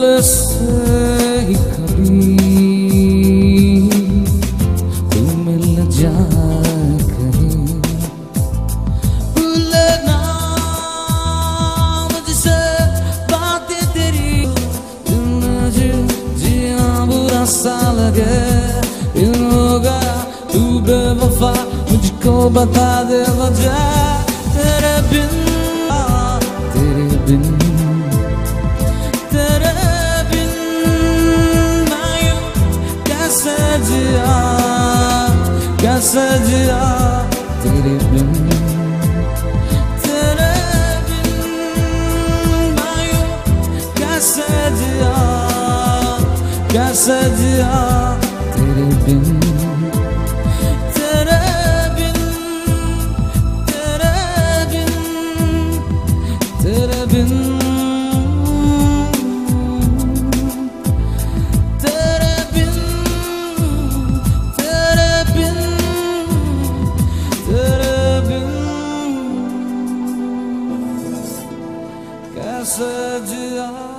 से ही कभी तू मिल जाए कहीं, भूलना मुझसे बातें तेरी, दिल में जिया बुरा सा लगे, दिल होगा तू बेवफा, मुझको बता दे वजह, तेरे बिन मैं यूं कैसे जिया, कैसे जिया तेरे बिन, तेरे बिन मैं यूं कैसे जिया, कैसे जिया तेरे बिन, तेरे बिन, तेरे बिन, तेरे बिन, तेरे बिन, तेरे बिन, तेरे बिन कैसे जिया।